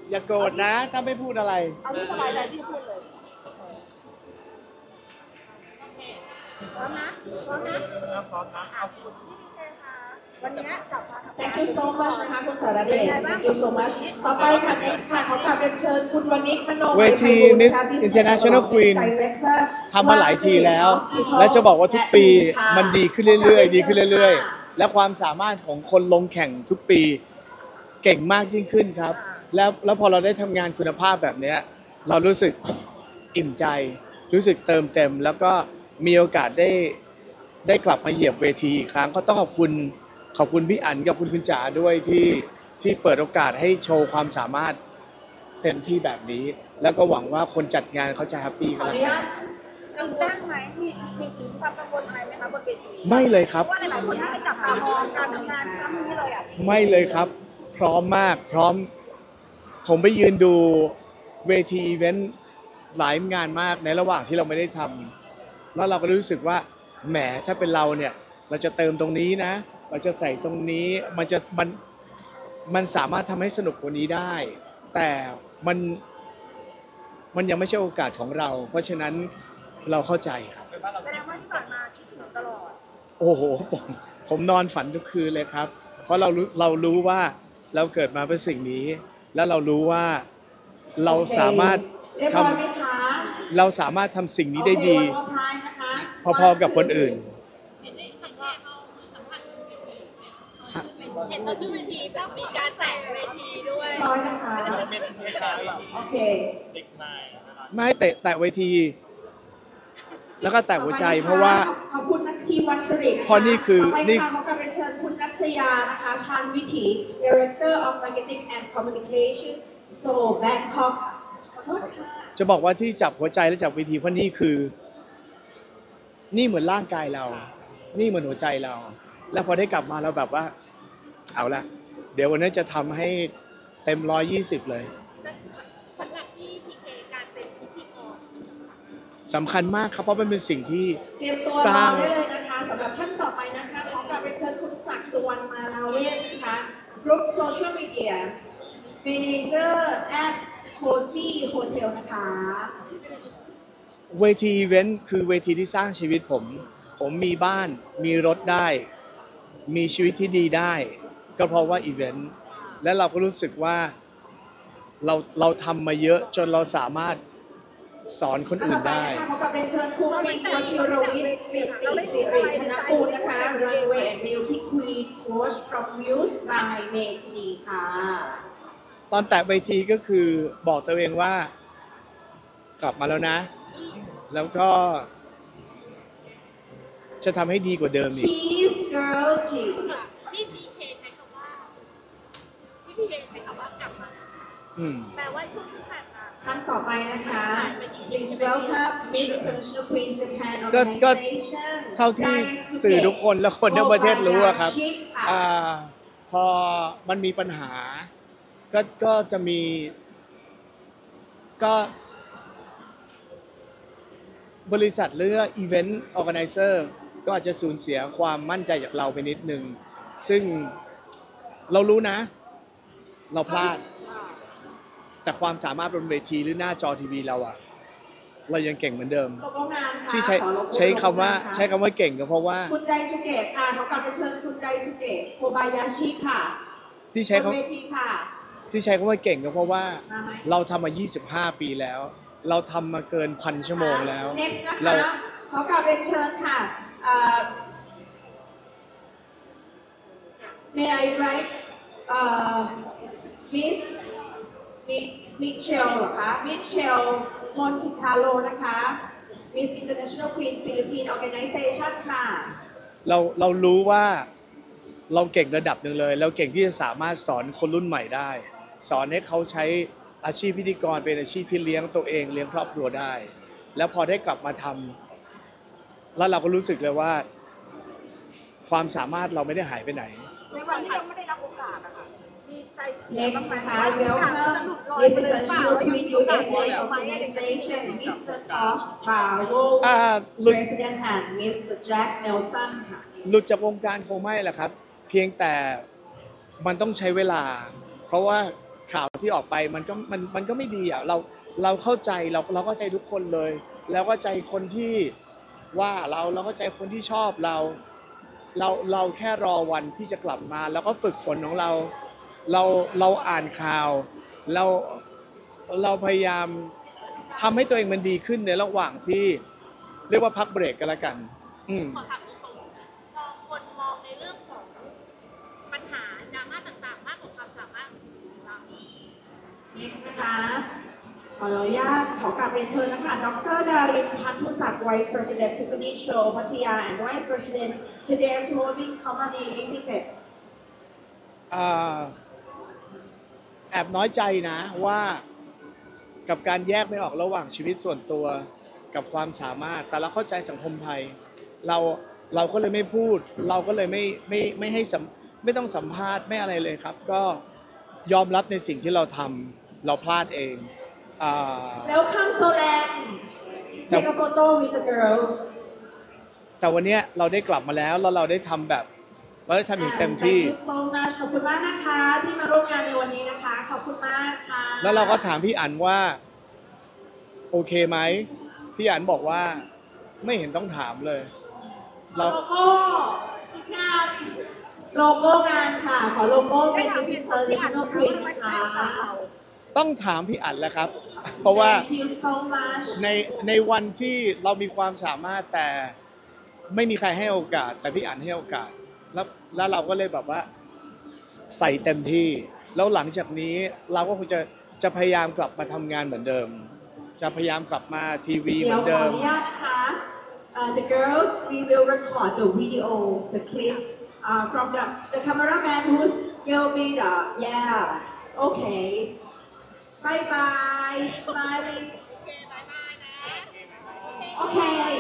อย่าโกรธนะถ้าไม่พูดอะไรเอาที่สบายใจที่พูดเลยพร้อมนะพร้อมนะพร้อมนะเอาคุณพี่พีเคค่ะวันนี้กลับมา Thank you so much นะคะคุณสารเดช Thank you so much ต่อไปค่ะ next ค่ะขอกราบเรียนเชิญคุณวณิช มโนมัยเวที Miss International Queen ทำมาหลายทีแล้ว และจะบอกว่าทุกปีมันดีขึ้นเรื่อยๆดีขึ้นเรื่อยๆและความสามารถของคนลงแข่งทุกปีเก่งมากยิ่งขึ้นครับแล้วพอเราได้ทำงานคุณภาพแบบนี้เรารู้สึกอิ่มใจรู้สึกเติมเต็มแล้วก็มีโอกาสได้กลับมาเหยียบเวทีอีกครั้งก็ต้องขอบคุณพี่อั๋นกับคุณจ๋าด้วยที่เปิดโอกาสให้โชว์ความสามารถเต็มที่แบบนี้แล้วก็หวังว่าคนจัดงานเขาจะแฮปปี้กันแล้วกันกังวลไหมมีความกังวลอะไรไหมคะบนเวทีไม่เลยครับว่าหลายๆคนที่จะจับตามองการทำงานครั้งนี้เลยอ่ะไม่เลยครับพร้อมมากพร้อมผมไปยืนดูเวทีอีเวนต์หลายงานมากในระหว่างที่เราไม่ได้ทำแล้วเราก็รู้สึกว่าแหมถ้าเป็นเราเนี่ยเราจะเติมตรงนี้นะเราจะใส่ตรงนี้มันสามารถทำให้สนุกกว่านี้ได้ แต่มันยังไม่ใช่โอกาสของเรา เพราะฉะนั้นเราเข้าใจครับแสดงว่าที่ผ่านมาคิดถึงตลอดโอ้โหผมนอนฝันทุกคืนเลยครับเพราะเรารู้ว่าเราเกิดมาเพื่อสิ่งนี้แล้วเรารู้ว่าเราสามารถทำเราสามารถทำสิ่งนี้ได้ดีพอๆกับคนอื่นเห็นตอนขึ้นเวทีแบบมีการแจกเวทีด้วยร้อยนะคะโอเคไม่แต่เวทีแล้วก็แตกหัวใจเพราะว่าขอบคุณนักทีมวันสิริเพราะนี่คือนี่ขอการเชิญคุณนัทยานะคะชาญวิถี Director of Marketing and Communication So Bangkok ขอโทษค่ะจะบอกว่าที่จับหัวใจและจับเวทีเพราะนี่คือนี่เหมือนร่างกายเรานี่เหมือนหัวใจเราแล้วพอได้กลับมาเราแบบว่าเอาละเดี๋ยววันนี้จะทำให้เต็ม120เลยสำหรับที่พีเคการเป็นพิธีกรสำคัญมากครับเพราะมันเป็นสิ่งที่สร้างได้เลยนะคะสำหรับท่านต่อไปนะคะขอการเชิญคุณศักดิ์สุวรรณมาลาเวศนะคะ Group Social Media Manager at Cozy Hotel นะคะเวทีอีเวนต์คือเวทีที่สร้างชีวิตผมมีบ้านมีรถได้มีชีวิตที่ดีได้ก็เพราะว่าอีเวนต์และเราก็รู้สึกว่าเราทำมาเยอะจนเราสามารถสอนคนอื่นได้ขอกราบเรียนเชิญครูปิงวชิรวิทย์ปิติสิริธนกูลนะคะ Runway and Beauty Queen Coach from Muse by Maytini ค่ะตอนแตะเวทีก็คือบอกตัวเองว่ากลับมาแล้วนะแล้วก็จะทำให้ดีกว่าเดิมอีก Cheese Girl Cheese พี่พีเคใช้คำว่ากลับมาแปลว่าช่วงที่ผ่านมาท่านต่อไปนะคะ Please welcome Miss International Queen Japan Organization เท่าที่สื่อทุกคนและคนทั้งประเทศรู้อะครับพอมันมีปัญหาก็จะมีก็บริษัทหรือ Event Organizer ก็อาจจะสูญเสียความมั่นใจจากเราไปนิดนึงซึ่งเรารู้นะเราพลาดแต่ความสามารถบนเวทีหรือหน้าจอทีวีเรายังเก่งเหมือนเดิมที่ใช้คำว่าเก่งก็เพราะว่าคุณไดสุเกะค่ะขอกลับไปเชิญคุณไดสุเกะโคบายาชิค่ะที่ใช้คำว่าเก่งก็เพราะว่าเราทำมา25 ปีแล้วเราทำมาเกิน1,000 ชั่วโมงแล้ว Next นะคะขอกลับไปเชิญค่ะMay I write Miss Michelle เหรอคะ Michelle Montecalo นะคะ Miss International Queen Philippine Organization ค่ะเรารู้ว่าเราเก่งระดับหนึ่งเลยเราเก่งที่จะสามารถสอนคนรุ่นใหม่ได้สอนให้เขาใช้อาชีพพิธีกรเป็นอาชีพที่เลี้ยงตัวเองเลี้ยงครอบครัวได้แล้วพอได้กลับมาทำแล้วเราก็รู้สึกเลยว่าความสามารถเราไม่ได้หายไปไหนในวันที่เราไม่ได้รับโอกาสนะคะมีใจเสีย Next นะคะ Welcome Miss International Queen USA Organization Mr. Tosh Bravo President and Mr. Jack Nelson ค่ะหลุดจากวงการคงไม่แหละครับเพียงแต่มันต้องใช้เวลาเพราะว่าข่าวที่ออกไปมันก็ไม่ดีอ่ะเราเข้าใจเราเข้าใจทุกคนเลยแล้วก็ใจคนที่ว่าเราก็ใจคนที่ชอบเราแค่รอวันที่จะกลับมา แล้วก็ฝึกฝนของเราอ่านข่าวเราพยายามทำให้ตัวเองมันดีขึ้นในระหว่างที่เรียกว่าพักเบรกกันละกันขอถามตรงๆพอคนมองในเรื่องของปัญหาดราม่าต่างๆมากกว่าความสามารถของเรา next นะคะขออนุญาตขอกราบเรียนเชิญนะคะดร.ดาริน พันธุศักดิ์ Vice President Tiffany Show พัทยา and Vice President PDS Holding Company Limited แอบน้อยใจนะว่ากับการแยกไม่ออกระหว่างชีวิตส่วนตัวกับความสามารถแต่เราเข้าใจสังคมไทยเราก็เลยไม่พูดเราก็เลยไม่ให้ไม่ต้องสัมภาษณ์ไม่อะไรเลยครับก็ยอมรับในสิ่งที่เราทำเราพลาดเอง Welcome Solan Take a photo with the girl แต่วันนี้เราได้กลับมาแล้วเราได้ทำแบบเราได้ทำอย่างเต็มที่ Thank you so much ขอบคุณมากนะคะที่มาร่วมงานในวันนี้นะคะขอบคุณมากค่ะแล้วเราก็ถามพี่อั๋นว่าโอเคไหมพี่อั๋นบอกว่าไม่เห็นต้องถามเลยโลโก้งานโลโก้งานค่ะขอโลโก้เป็น International Print นะคะต้องถามพี่อั๋นแล้วครับเพราะว่า Thank you so much ในวันที่เรามีความสามารถแต่ไม่มีใครให้โอกาสแต่พี่อั๋นให้โอกาสแล้วเราก็เลยแบบว่าใส่เต็มที่แล้วหลังจากนี้เราก็คงจะพยายามกลับมาทำงานเหมือนเดิมจะพยายามกลับมาทีวีเหมือนเดิมเดี๋ยวขออนุญาตนะคะ the girls we will record the video the clip from the cameraman who's will be the yeah okay bye bye smiling okay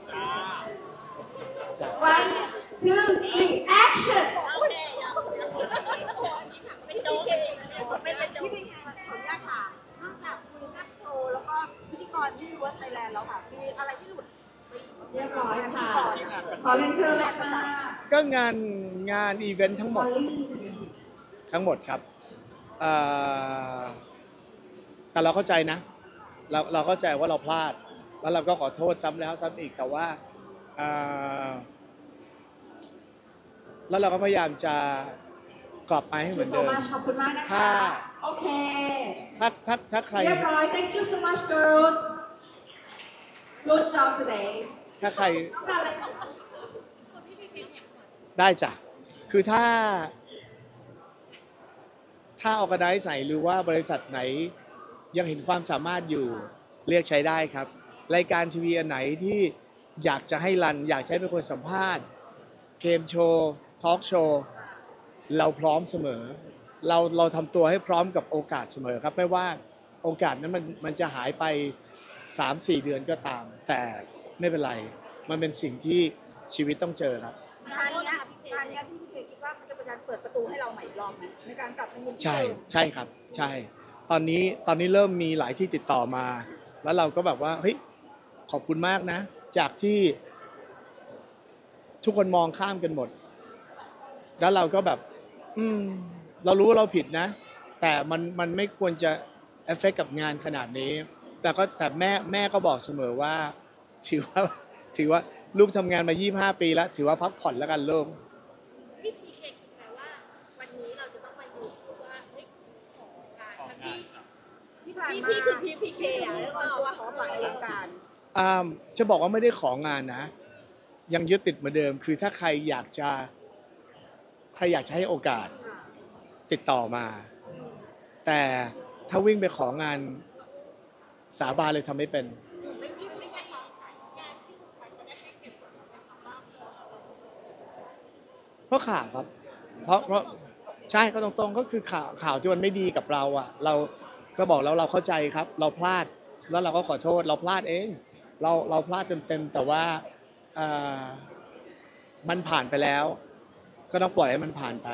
1 2 3 action เป็นพี่ขออนุญาตค่ะนอกจากคุยแซ่บโชว์แล้วก็พิธีกรที่World Thailandแล้วค่ะมีอะไรที่หลุดเรียบร้อยค่ะขอเรียนเชิญเลยค่ะก็งานอีเวนต์ทั้งหมดครับแต่เราเข้าใจนะเราเข้าใจว่าเราพลาดแล้วเราก็ขอโทษซ้ำแล้วซ้ำอีกแต่ว่าแล้วเราก็พยายามจะกลับมาให้เหมือนเดิมขอบคุณมากนะคะโอเคถ้าใครเรียบร้อย thank you so much girl good job today ถ้าใครได้จ้ะคือถ้าorganize ไหนหรือว่าบริษัทไหนยังเห็นความสามารถอยู่เรียกใช้ได้ครับรายการทีวีอันไหนที่อยากจะให้รันอยากใช้เป็นคนสัมภาษณ์เกมโชว์ทอล์กโชว์เราพร้อมเสมอเราทำตัวให้พร้อมกับโอกาสเสมอครับไม่ว่าโอกาสนั้นมันจะหายไป 3-4 เดือนก็ตามแต่ไม่เป็นไรมันเป็นสิ่งที่ชีวิตต้องเจอครับงานนี้พี่เคคิดว่ามันจะเป็นการเปิดประตูให้เราใหม่อีกรอบไหมในการกลับมายืนใช่ครับใช่ตอนนี้เริ่มมีหลายที่ติดต่อมาแล้วเราก็แบบว่าเฮ้ยขอบคุณมากนะจากที่ทุกคนมองข้ามกันหมดแล้วเราก็แบบเรารู้ว่าเราผิดนะแต่มันไม่ควรจะเอฟเฟกต์กับงานขนาดนี้แต่แม่ก็บอกเสมอว่าถือว่าลูกทำงานมา25 ปีแล้วถือว่าพักผ่อนแล้วกันลูกพี่พีเคคิดไหมว่าวันนี้เราจะต้องมาดูว่าของการพี่คือพีเคอ่ะแล้วก็ตัวของหลายวงการจะบอกว่าไม่ได้ของานนะยังยึดติดเหมือนเดิมคือถ้าใครอยากจะให้โอกาสติดต่อมาแต่ถ้าวิ่งไปของานสาบานเลยทำไม่เป็นเพราะข่าวครับเพราะใช่ก็ตรงๆก็คือข่าวที่มันไม่ดีกับเราอ่ะเราก็บอกแล้วเราเข้าใจครับเราพลาดแล้วเราก็ขอโทษเราพลาดเองเราพลาดเต็มๆแต่ว่ามันผ่านไปแล้วก็ต้องปล่อยให้มันผ่านไป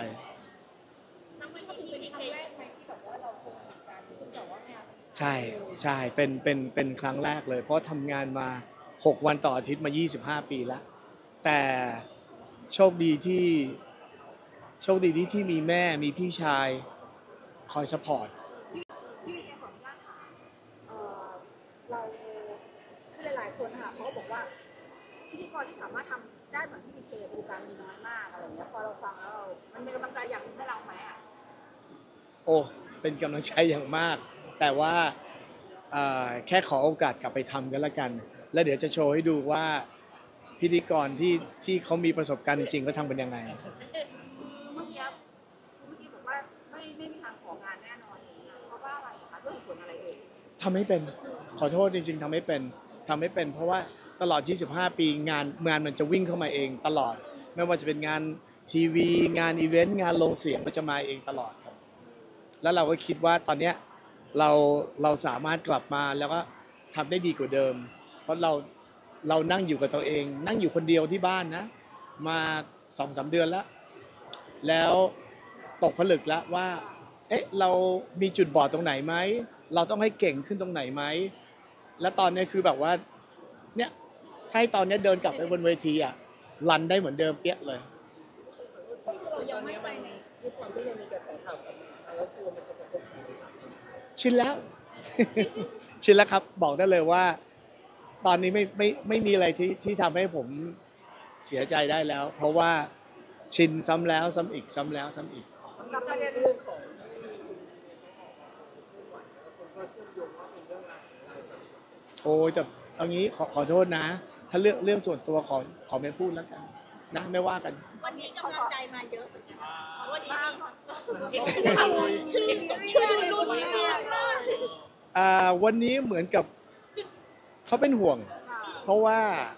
ใช่เป็นครั้งแรกเลยเพราะทำงานมา6 วันต่ออาทิตย์มา25 ปีแล้วแต่โชคดีที่มีแม่มีพี่ชายคอยซัพพอร์ตคนค่ะเขาก็บอกว่าพิธีกรที่สามารถทำได้เหมือนที่พีเคในวงการมีน้อยมากอะไรเงี้ยพอเราฟังแล้วมันเป็นกำลังใจอย่างหนึงให้เราไหมอ่ะโอ้เป็นกำลังใจอย่างมาก แต่ว่าแค่ขอโอกาสกลับไปทำกันละกัน แล้วเดี๋ยวจะโชว์ให้ดูว่าพิธีกรที่เขามีประสบการณ์จริงๆเขาทำเป็นยังไงเมื่อกี้บอกว่าไม่มีทางของานแน่นอนอย่างเงี้ยเพราะว่าอะไรคะด้วยเหตุผลอะไรเอ่ยทำให้เป็นขอโทษจริงๆทำให้เป็นเพราะว่าตลอด 25 ปีงานมันจะวิ่งเข้ามาเองตลอด ไม่ว่าจะเป็นงานทีวีงานอีเวนต์งานลงเสียงมันจะมาเองตลอดครับแล้วเราก็คิดว่าตอนเนี้ยเราสามารถกลับมาแล้วก็ทำได้ดีกว่าเดิม เพราะเรานั่งอยู่กับตัวเอง นั่งอยู่คนเดียวที่บ้านนะมา 2-3 เดือนแล้วตกผลึกแล้วว่าเอ๊ะเรามีจุดบอดตรงไหนไหมเราต้องให้เก่งขึ้นตรงไหนไหมแล้วตอนนี้คือแบบว่าเนี่ยให้ตอนนี้เดินกลับไปบนเวทีอ่ะรันได้เหมือนเดิมเปี้ยเลยเรายังไม่ใจในด้วยความที่ยังมีกระแสข่าวกับแล้วกลัวมันจะกระทบกับชินแล้ว ชินแล้วครับบอกได้เลยว่า ตอนนี้ไม่มีอะไรที่ทำให้ผมเสียใจได้แล้ว เพราะว่าชินซ้ำแล้วซ้ำอีกซ้ำแล้วซ้ำอีกกับประเด็นเรื่องของคนก็เชื่อมโยงว่าเป็นเรื่องราวของเราโอ้ยแต่เอางี้ขอโทษนะ ถ้าเรื่องส่วนตัวขอไม่พูดแล้วกันนะไม่ว่ากันวันนี้กำลังใจมาเยอะเหมือนกันเพราะวันนี้ดูมีเรื่องมากวันนี้เหมือนกับเขาเป็นห่วง เพราะ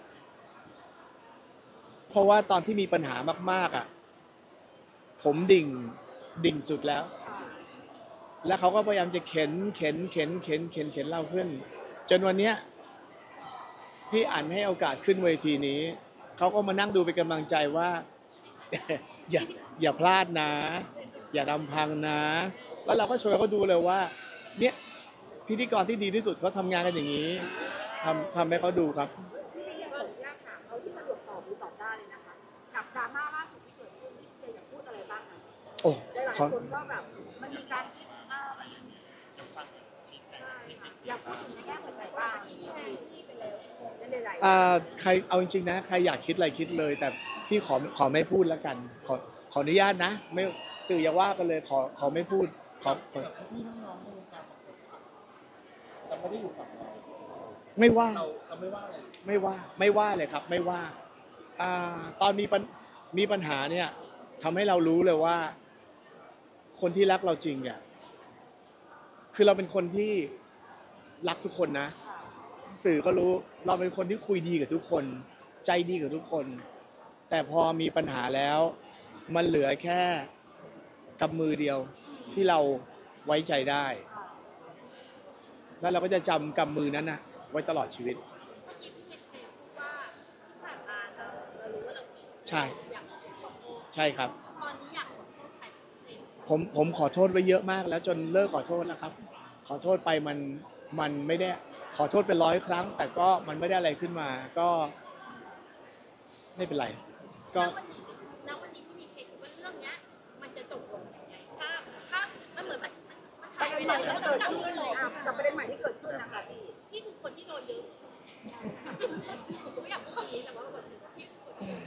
ว่าตอนที่มีปัญหามากๆอ่ะผมดิ่งสุดแล้ว แล้วเขาก็พยายามจะเข็นเราขึ้น จนวันเนี้ยพี่อั๋นให้โอกาสขึ้นเวทีนี้เขาก็มานั่งดูเป็นกำลังใจว่า อย่าพลาดนะ อย่าทำพังนะ แล้วเราก็โชว์เขาดูเลยว่าเนี่ยพิธีกรที่ดีที่สุดเขาทำงานกันอย่างนี้ทำให้เขาดูครับพี่เรียนอยากถามเขาที่สะดวกตอบหรือตอบได้เลยนะคะกับดราม่าล่าสุดที่เกิดขึ้นที่เจอยากพูดอะไรบ้างคะโอ้หลายขอคนก็แบบมันมีการคิดใช่ค่ะอยากพูดถึงในแง่ไหนบ้างอย่างเงี้ยในหลายๆใครเอาจริงๆนะใครอยากคิดอะไรคิดเลย แต่พี่ขอไม่พูดแล้วกัน ขออนุญาตนะไม่สื่ออย่าว่ากันเลยขอไม่พูดขอพี่น้องๆในวงการจะไม่ได้อยู่กับเราไม่ว่าเราไม่ว่าอะไรไม่ว่าเลยครับไม่ว่าตอนมีปัญหาเนี่ยทำให้เรารู้เลยว่า คนที่รักเราจริงเนี่ยคือเราเป็นคนที่รักทุกคนนะ สื่อก็รู้เราเป็นคนที่คุยดีกับทุกคน ใจดีกับทุกคน แต่พอมีปัญหาแล้ว มันเหลือแค่กำมือเดียวที่เราไว้ใจได้ แล้วเราก็จะจำกำมือนั้นนะไว้ตลอดชีวิตเมื่อกี้พี่เพชรว่าที่ผ่านมาเรารู้ว่าเราผิดใช่อยากขอโทษใช่ครับตอนนี้อยากขอโทษใครเป็นพิเศษผมขอโทษไว้เยอะมากแล้วจนเลิกขอโทษแล้วครับ ขอโทษไปมันไม่ได้ขอโทษเป็น100 ครั้ง แต่ก็มันไม่ได้อะไรขึ้นมาก็ไม่เป็นไร ก็แล้ววันนี้พี่เพชรว่าเรื่องเนี้ยมันจะจบลงยังไงถ้ามันเหมือนมันถ่ายไปแล้วแล้วเกิดขึ้นเลยกับประเด็นใหม่ที่เกิดขึ้นนะคะพี่คือคนที่โดนเยอะผมไม่อยากพูดคำนี้แต่ว่าแบบพี่คือคนที่โดน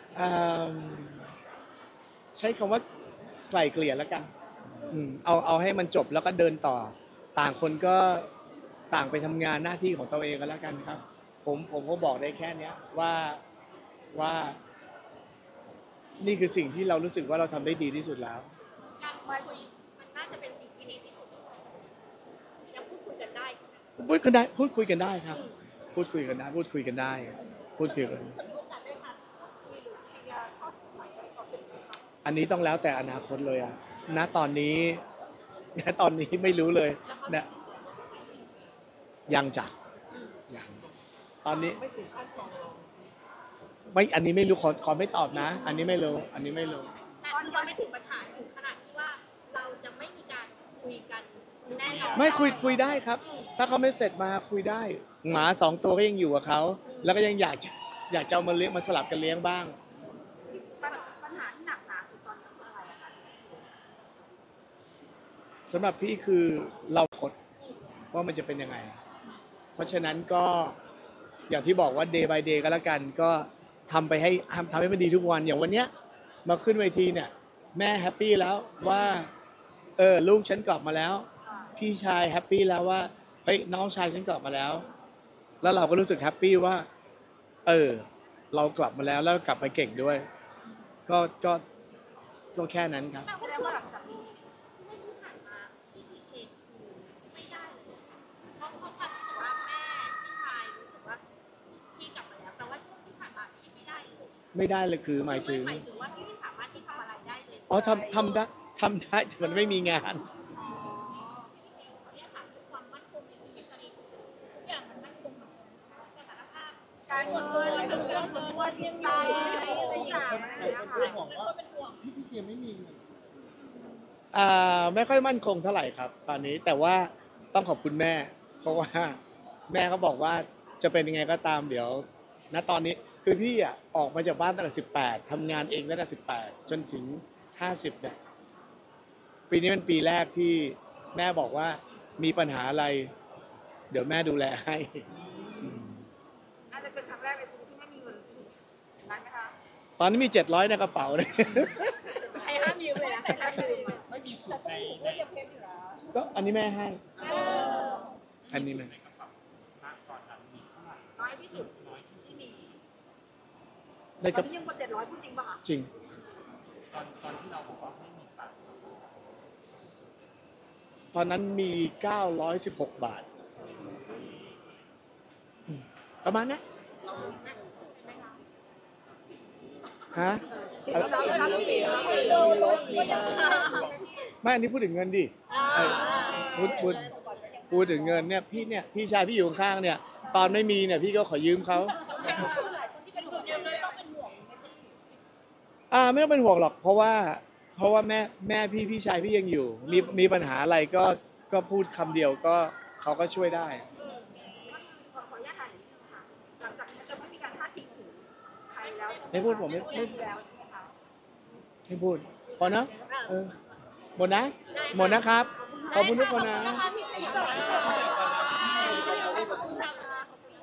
ใช้คำว่าไกล่เกลี่ยแล้วกันเอาให้มันจบแล้วก็เดินต่อ ต่างคนก็ต่างไปทำงานหน้าที่ของตัวเองกันแล้วกันครับ ผมก็บอกได้แค่เนี้ยว่านี่คือสิ่งที่เรารู้สึกว่าเราทำได้ดีที่สุดแล้วการคุยมันน่าจะเป็นสิ่งที่ดีที่สุดยังพูดคุยกันได้พูดคุยกันได้ครับ พูดคุยกันได้ พูดคุยกันมีโอกาสได้มาคุยหรือเคลียร์ข้อสงสัยอะไรก่อนเป็นไหมคะอันนี้ต้องแล้วแต่อนาคตเลยอะณตอนนี้ไม่รู้เลยนะยังจ้ะยังตอนนี้ไม่ถึงขั้นฟ้องร้องไม่อันนี้ไม่รู้ขอไม่ตอบนะ อันนี้ไม่รู้แต่คือยังไม่ถึงปัญหาถึงขนาดที่ว่าเราจะไม่มีการคุยกันแน่นอนไม่คุยได้ครับ ถ้าเขาไม่เสร็จมาคุยได้ หมา2 ตัวก็ยังอยู่กับเขาแล้วก็ยังอยากจะเอามาเลี้ยงมาสลับกันเลี้ยงบ้างปัญหาที่หนักหนาสุดตอนนี้คืออะไรอะคะสำหรับพี่คือเราคดว่ามันจะเป็นยังไง เพราะฉะนั้นก็อย่างที่บอกว่า day by day ก็แล้วกันก็ทำให้มันดีทุกวันอย่างวันเนี้ยมาขึ้นเวทีเนี่ยแม่แฮปปี้แล้วว่าลูกฉันกลับมาแล้วพี่ชายแฮปปี้แล้วว่าเฮ้ยน้องชายฉันกลับมาแล้วแล้วเราก็รู้สึกแฮปปี้ว่าเรากลับมาแล้วแล้วกลับมาเก่งด้วยก็แค่นั้นครับแปลว่าหลังจากนี้ไม่ที่ผ่านมาที่พีเคไม่ได้เลยเพราะความรู้สึกว่าแม่พี่ชายรู้สึกว่าพี่กลับมาแล้วแต่ว่าช่วงที่ผ่านมาพี่ไม่ได้เลยไม่ได้เลยคือหมายถึงว่าพี่ไม่สามารถที่ทำอะไรได้เลยอ๋อทำได้แต่มันไม่มีงานเนี่ยค่ะความมั่นคงในชีวิตตอนนี้ทุกอย่างมันมั่นคงหมดสถานภาพการเงินเรื่องส่วนตัวเที่ยงใจอะไรอย่างเงี้ยแต่ค่ะเพื่อนบอกว่าพี่พีเคไม่มีเงินไม่ค่อยมั่นคงเท่าไหร่ครับ ตอนนี้แต่ว่าต้องขอบคุณแม่ เพราะว่าแม่เขาบอกว่าจะเป็นยังไงก็ตามเดี๋ยวณตอนนี้คือพี่ออกมาจากบ้านตั้งแต่18ทำงานเองตั้งแต่18จนถึง50เนี่ยปีนี้เป็นปีแรกที่แม่บอกว่ามีปัญหาอะไร เดี๋ยวแม่ดูแลให้น่าจะเป็นครั้งแรกในชีวิตที่ไม่มีเงินนั้นไหมคะตอนนี้มี700ในกระเป๋าเลยใครห้ามยืมเลยนะใครห้ามยืมไม่มีสูตรในก็ยังเพชรอยู่แล้วก็อันนี้แม่ให้ อันนี้แม่ในกระเป๋าณตอนนั้นมีเท่าไหร่น้อยที่สุดน้อยที่สุที่ดมีในตกอระนนี้ยังกว่า700พูดจริงป่ะคะจริงตอนที่เราบอกว่าไม่มีตังค์ตอนนั้นมี 916 บาทประมาณนั้นฮะเสียงเราเลยรับเสียงโดนรถก็ยังไม่อันนี้พูดถึงเงินดิพูดถึงเงินเนี่ยพี่ชายพี่อยู่ข้างๆเนี่ย ตอนไม่มีเนี่ยพี่ก็ขอยืมเขาที่เป็นห่วงเลยต้องเป็นห่วงไม่ต้องเป็นห่วงหรอก เพราะว่าแม่พี่ชายพี่ยังอยู่ มีปัญหาอะไรก็พูดคำเดียวก็เขาก็ช่วยได้ขออนุญาตถามนิดนึงค่ะหลังจากนี้จะไม่มีการพาดพิงถึงใครแล้วไม่พูดผมไม่แล้วใช่ไหมคะให้พูดพอนะหมดนะหมดนะครับ ขอบคุณทุกคนนะนะคะพี่